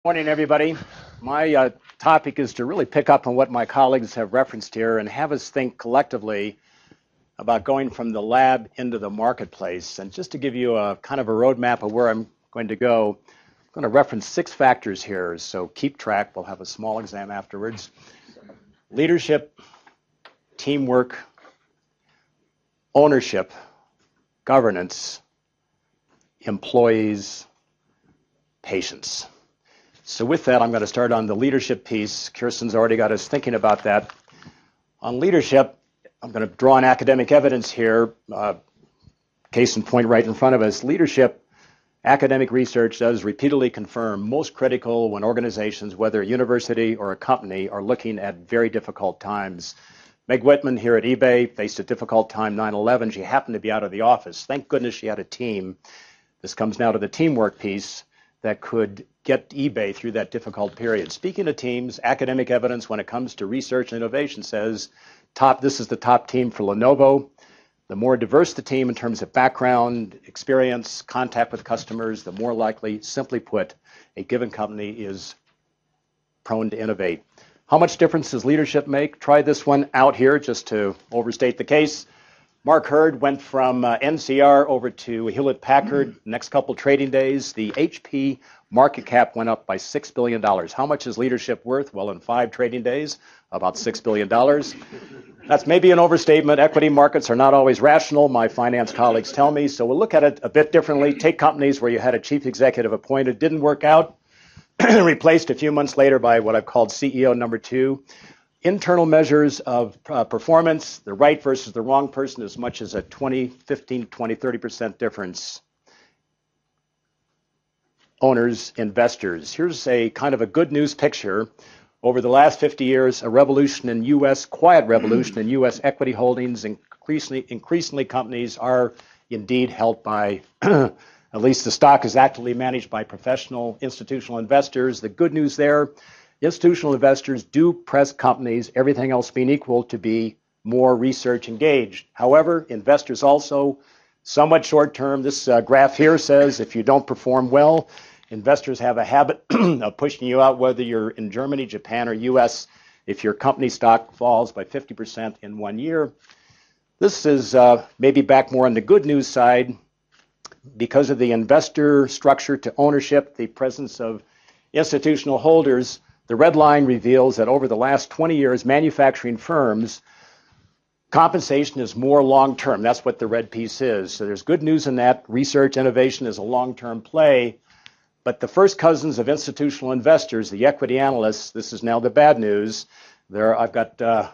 Morning, everybody. My topic is to really pick up on what my colleagues have referenced here and have us think collectively about going from the lab into the marketplace. And just to give you a kind of a roadmap of where I'm going to go, I'm going to reference 6 factors here, so keep track. We'll have a small exam afterwards. Leadership, teamwork, ownership, governance, employees, patience. So with that, I'm going to start on the leadership piece. Kirsten's already got us thinking about that. On leadership, I'm going to draw on academic evidence here. Case in point right in front of us. Leadership, academic research does repeatedly confirm most critical when organizations, whether a university or a company, are looking at very difficult times. Meg Whitman here at eBay faced a difficult time 9/11. She happened to be out of the office. Thank goodness she had a team. This comes now to the teamwork piece that could get eBay through that difficult period. Speaking of teams, academic evidence when it comes to research and innovation says this is the top team for Lenovo. The more diverse the team in terms of background, experience, contact with customers, the more likely, simply put, a given company is prone to innovate. How much difference does leadership make? Try this one out here just to overstate the case. Mark Hurd went from NCR over to Hewlett-Packard. Next couple trading days, the HP market cap went up by $6 billion. How much is leadership worth? Well, in 5 trading days, about $6 billion. That's maybe an overstatement. Equity markets are not always rational, my finance colleagues tell me. So we'll look at it a bit differently. Take companies where you had a chief executive appointed, didn't work out, replaced a few months later by what I've called CEO number 2. Internal measures of performance, the right versus the wrong person, as much as a 20, 15, 20, 30% difference. Owners, investors. Here's a kind of a good news picture. Over the last 50 years, a revolution in quiet revolution in U.S. equity holdings. Increasingly companies are indeed held by, at least the stock is actively managed by professional institutional investors. The good news there, institutional investors do press companies, everything else being equal, to be more research engaged. However, investors also somewhat short term. This graph here says if you don't perform well, investors have a habit of pushing you out, whether you're in Germany, Japan, or US, if your company stock falls by 50% in 1 year. This is maybe back more on the good news side. Because of the investor structure to ownership, the presence of institutional holders, the red line reveals that over the last 20 years, manufacturing firms, compensation is more long-term. That's what the red piece is. So there's good news in that. Research innovation is a long-term play. But the first cousins of institutional investors, the equity analysts, this is now the bad news. I've got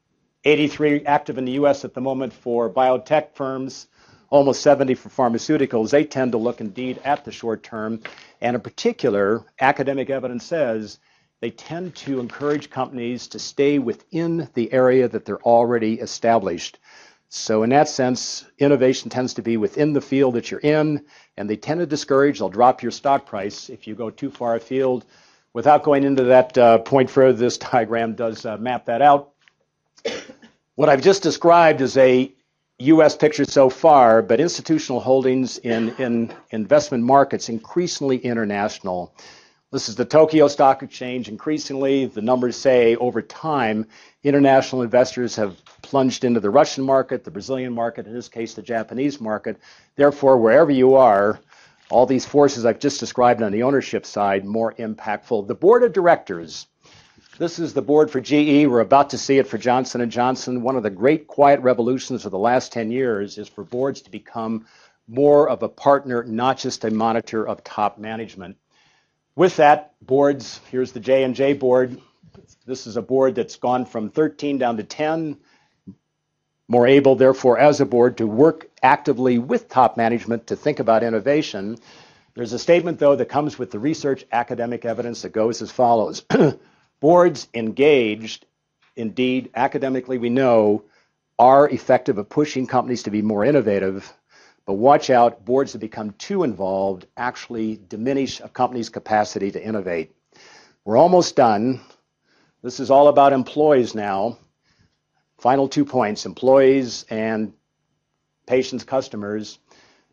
83 active in the U.S. at the moment for biotech firms, almost 70 for pharmaceuticals. They tend to look indeed at the short term. And in particular, academic evidence says they tend to encourage companies to stay within the area that they're already established. So in that sense, innovation tends to be within the field that you're in, and they tend to discourage, they'll drop your stock price if you go too far afield. Without going into that point further, this diagram does map that out. What I've just described is a U.S. picture so far, but institutional holdings in investment markets increasingly international. This is the Tokyo Stock Exchange. Increasingly, the numbers say over time, international investors have plunged into the Russian market, the Brazilian market, in this case, the Japanese market. Therefore, wherever you are, all these forces I've just described on the ownership side, more impactful. The board of directors. This is the board for GE. We're about to see it for Johnson & Johnson. One of the great quiet revolutions of the last 10 years is for boards to become more of a partner, not just a monitor of top management. With that, boards, here's the J&J board. This is a board that's gone from 13 down to 10. More able, therefore, as a board to work actively with top management to think about innovation. There's a statement, though, that comes with the research academic evidence that goes as follows. Boards engaged, indeed, academically we know, are effective at pushing companies to be more innovative. But watch out, boards that become too involved actually diminish a company's capacity to innovate. We're almost done. This is all about employees now. Final 2 points, employees and patients, customers.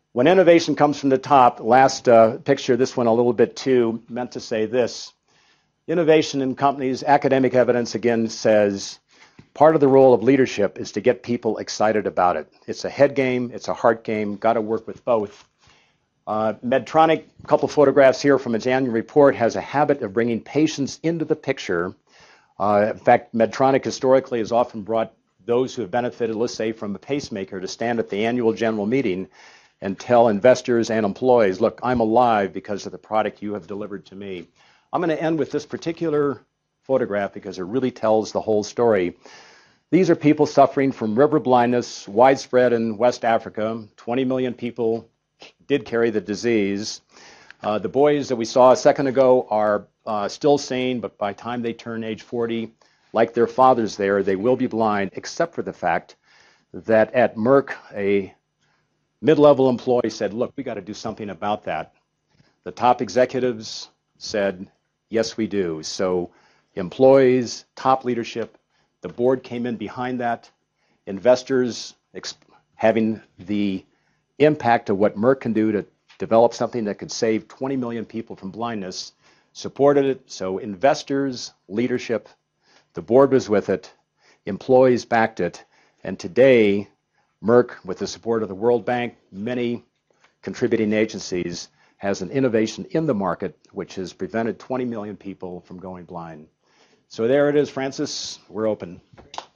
When innovation comes from the top, last picture, this one a little bit too, meant to say this. Innovation in companies, academic evidence again says, part of the role of leadership is to get people excited about it. It's a head game, it's a heart game, got to work with both. Medtronic, a couple photographs here from its annual report, has a habit of bringing patients into the picture. In fact, Medtronic historically has often brought those who have benefited, let's say, from a pacemaker to stand at the annual general meeting and tell investors and employees, look, I'm alive because of the product you have delivered to me. I'm going to end with this particular photograph because it really tells the whole story. These are people suffering from river blindness, widespread in West Africa. 20 million people did carry the disease. The boys that we saw a second ago are still sane, but by the time they turn age 40, like their fathers there, they will be blind, except for the fact that at Merck, a mid-level employee said, look, we got to do something about that. The top executives said, yes, we do. So employees, top leadership, the board came in behind that. Investors having the impact of what Merck can do to develop something that could save 20 million people from blindness, supported it. So investors, leadership, the board was with it, employees backed it, and today Merck, with the support of the World Bank, many contributing agencies, has an innovation in the market which has prevented 20 million people from going blind. So there it is, Francis. We're open.